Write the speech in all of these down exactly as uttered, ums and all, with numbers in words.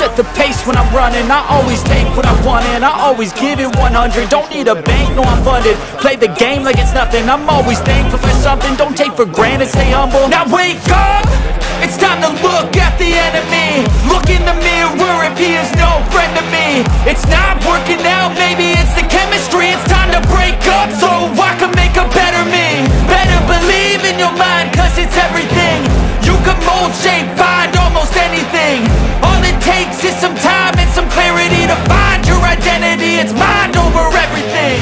set the pace when I'm running. I always take what I want and I always give it one hundred. Don't need a bank, no I'm funded. Play the game like it's nothing. I'm always thankful for something. Don't take for granted, stay humble. Now wake up! It's time to look at the enemy. Look in the mirror if he is no friend to me. It's not working out, maybe it's the chemistry. It's time to break up so I can make a better me. Better believe in your mind, cause it's everything. You can mold, shape, find almost anything. All it takes is some time and some clarity to find your identity. It's mind over everything.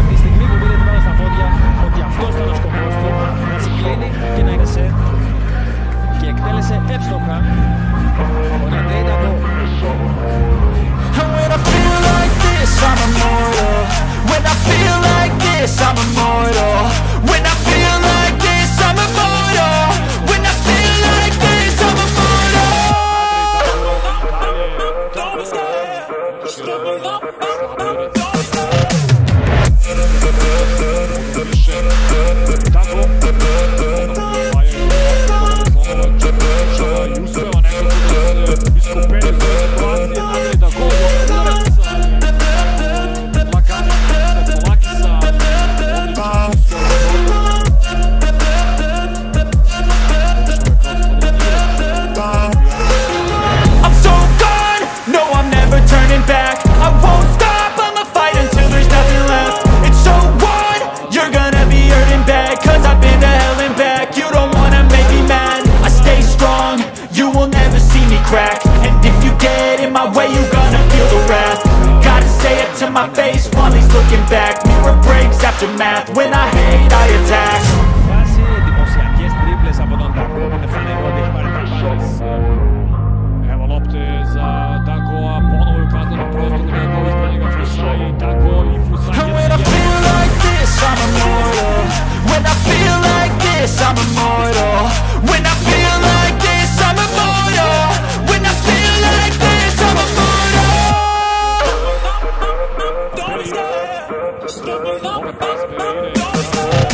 And when I feel like this, I'm immortal. When I feel like this, I'm immortal. When I feel like this, I'm immortal. When I feel like this, I'm immortal. Don't be scared. Just give it up, up, up. Don't be scared. And if you get in my way, you gonna feel the wrath. Gotta say it to my face while he's looking back. Mirror breaks after math. When I hate, I attack. Evo lopte za Dagoa, ponovo je u kaznenom prostoru, Dago ispred njega Fusa i Dago i Fusa. And when I feel like this, I'm immortal. When I feel like this, I'm immortal. When I feel like this, I'm immortal. When I feel like this, I'm immortal. Don't be scared. Just give it up, up, up. Don't be scared.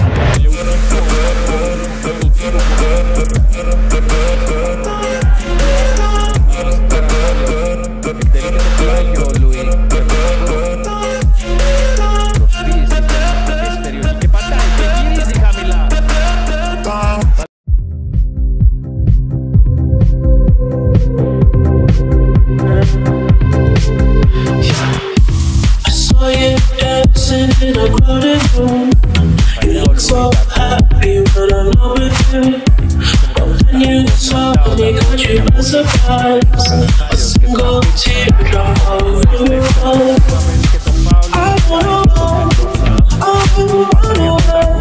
In a crowded room, you look so happy when I'm not with you. But when you saw me, caught you by surprise. A single teardrop over your eyes. I wanna run, I wanna run away.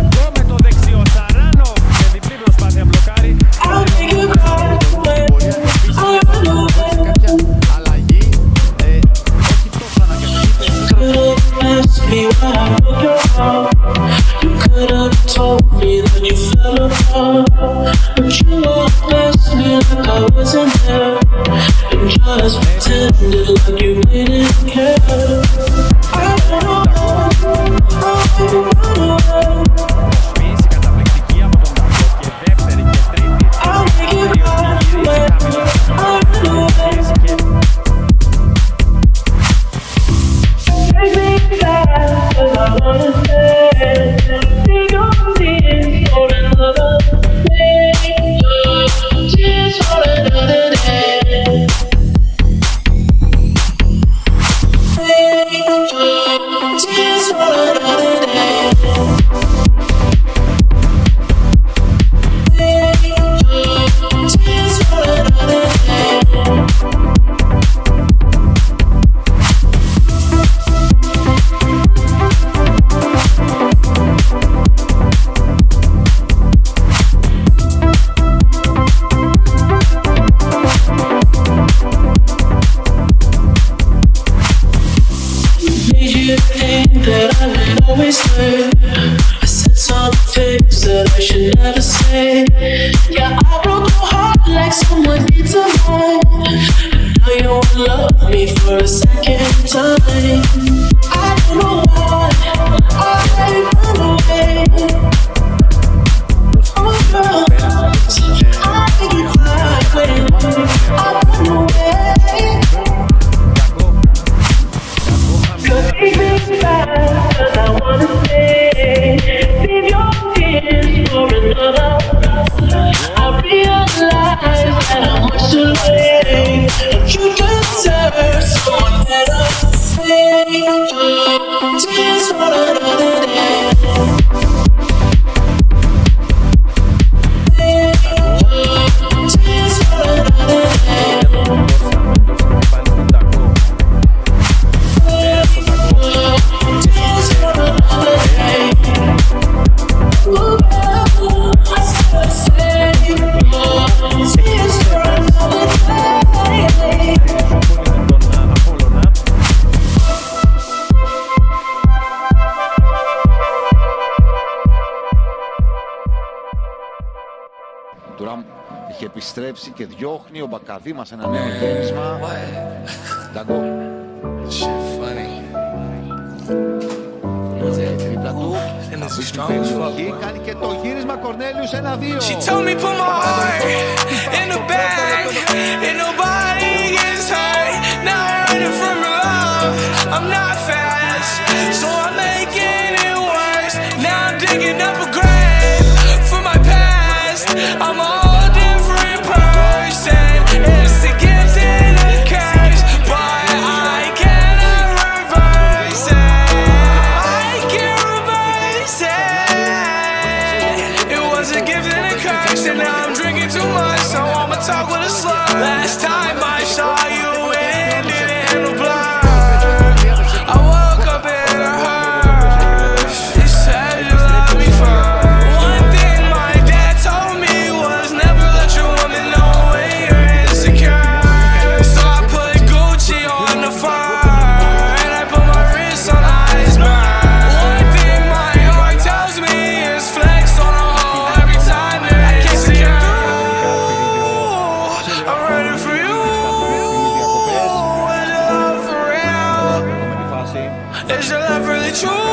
I'll make you cry away. I run away. Could've asked me why I broke your heart. You could've told me that you fell apart. But you walked past me like I wasn't there, and just pretended like you didn't care. I wanna run, I wanna run away. I'll make you cry away. I run away. Take me back, 'cause I wanna stay. See your tears for another day. Tears for another day. Tears for another day. Tears for another day. That I would always say. I said some things that I should never say. Yeah, I broke your heart like someone did to mine. And now you won't love me for a second time. I don't know why I run away. Oh girl, I make you cry when I run away. Tears for another day. Tears for another day. Tears for another day. Ooh, I still say tears for another day. Τουράμ είχε επιστρέψει και διώχνει ο Μπακαδί μας ένα νέο γέμισμα. Νταγκό. Τρίπλα του. Κάνει και το γύρισμα Κορνέλιους ένα δύο. She told me put my heart in the bag and nobody gets hurt. Now I'm running from your love. I'm not fast, so I'm making it worse. Now I'm digging up a grave for my past. I'm a whole different person. It's a gift and a curse, but I cannot reverse it. I can't reverse it. It was a gift and a curse, and now I'm drinking too much, so I'ma talk with a slur. Last time I saw you, it ended in a blur. I woke up in a hearse. You said you loved me first. One thing my dad told me was never let your woman know when you're insecure. So I put Gucci on the fire, and I put my wrist on iceberg. One thing my heart tells me is flex on a hoe every time you're insecure. I'm ready for you. Is your love for real? Is your love really true?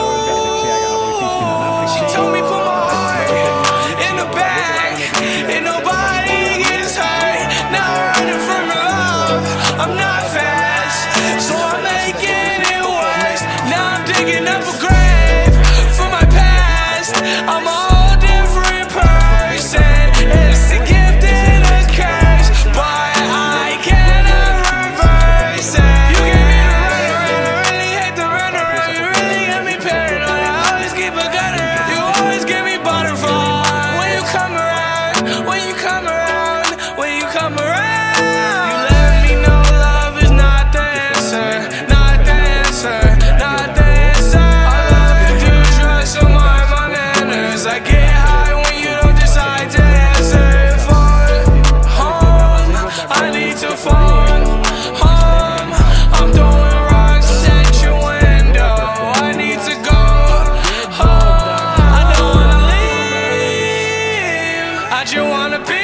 She told me put my heart in the bag and nobody gets hurt. Now I'm running from your love. I'm not fast, so I'm making it worse. Now I'm digging up a grave for my past. I'm a whole different person. It's a gift and a curse, but I cannot reverse it. You gave me the runaround, I really hate the runaround. You really got me paranoid, I always keep a gun around. You always give me butterflies when you come around, when you come around, when you come around. You let me know love is not the answer, not the answer, not the answer. I love you, do trust on my my manners. I get high when you don't decide to answer. Phone home, I need to phone home. I'm throwing rocks at your window. I need to go home. I don't wanna leave. I just wanna be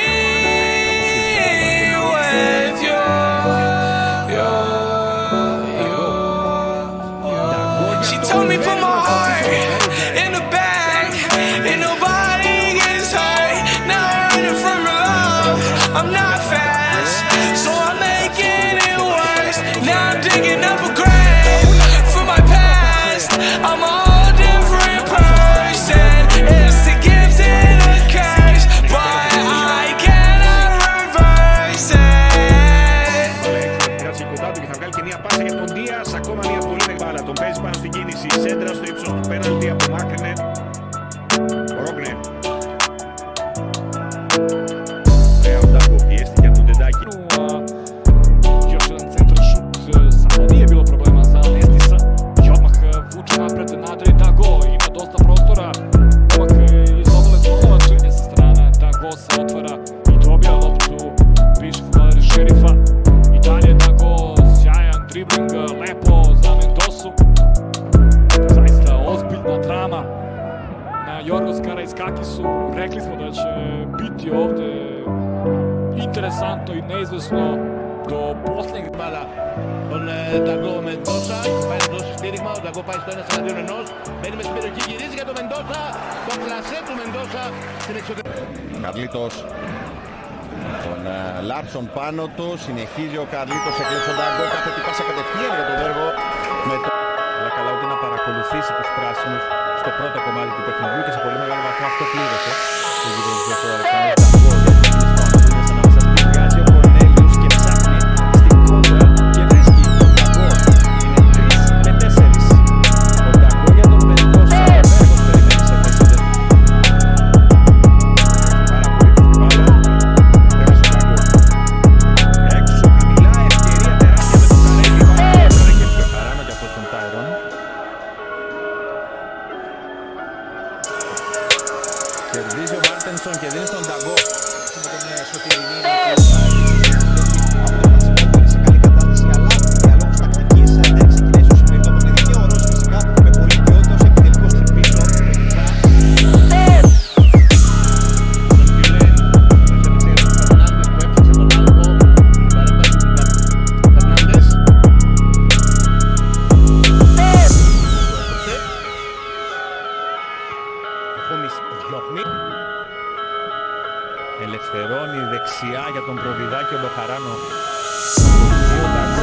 with you. You, you, you. She told me put my heart in the bag and nobody gets hurt. Now I'm running from your love. I'm not fast, so I'm making it worse. Now I'm digging up a grave for my past. I'm a whole different person. It's a gift and a curse, but I cannot reverse it. Κράτησε κοντά του και θα βγάλει και μια πάσα για τον Δίας. Ακόμα μια πολύ μεγάλη μπάλα. Τον παίζει πάνω στην κίνηση. Σέντρα στο ύψος του πέναλτι από Μάκρινε. Ο Ρόγνε. Ωραία, ο Ντάγκο πιέστηκε από τον Τεντάκη. Još jedan centar šut, samo nije bilo problema za Nestisa i odmah vuče napred Nadri Dago, ima dosta prostora, odmah iz obale slova činje sa strane, Dago se otvara i dobija loptu bivšeg fudbalera Šerifa. I dalje Dago, sjajan dribling, lepo za Mendosu, zaista ozbiljna drama na Jorgos Karaiskakisu. Rekli smo da će biti ovde interesantno i neizvesno do posljednjeg. Τον Νταγκό Μεντόσα, πάει να δώσει στήριγμα, ο Νταγκό πάει στο ένα εναντίον ενός, μπαίνει μες στην περιοχή, γυρίζει για τον Μεντόσα, το πλασέ του Μεντόσα στην εξωτερική. Καρλίτος. Τον Λάρσον πάνω του, συνεχίζει ο Καρλίτος, εκλέψει τον Νταγκό, κάθε τι πάσα κατευθείαν για τον Βέργο. Με το... Αλλά καλά ούτε να παρακολουθήσει τους πράσινους στο πρώτο κομμάτι του παιχνιδιού και σε πολύ μεγάλο βαθμό αυτό πλήρωσε. Το γύρο του Αλεξάνδρου Νταγκό, ο Κορνέλιους και ψάχνει στην κόντρα και βρίσκει τον Νταγκό. Είναι τρεις με τέσσερα. Ελευθερώνει δεξιά για τον Προβιδάκη ο Μπεχαράνο.